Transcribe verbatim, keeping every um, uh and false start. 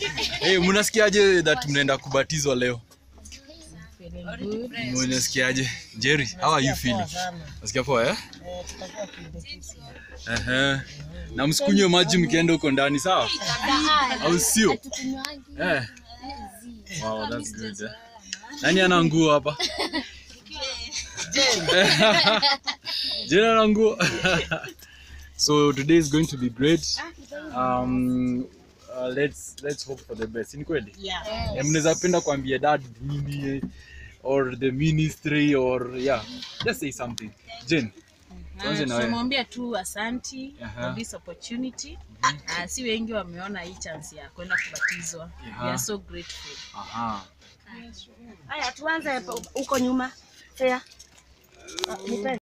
Hey, mnasikiaje that mnaenda kubatizwa leo? Mnasikiaje? Jerry, how are you feeling? Unasikia poa eh? Eh, tutakuwa kidogo. Eh. Na msikunywe maji mkienda huko ndani, sawa? Au sio? Eh. Wow, that's good. Eh? Nani ana nguo hapa? Jerry ana nguo. So today is going to be great. Um uh, let's let's hope for the best. Ni kweli? Yeah. Yeah, mnaweza penda kuambia dad nini or the ministry or yeah, just say something. Jen. Uh, so mwambia tu asanti uh -huh. for this opportunity. Uh, si wengi wameona hii chance ya kwenda kubatizwa. Uh -huh. We are so grateful. Aha. Haya tuanze huko nyuma. Fair.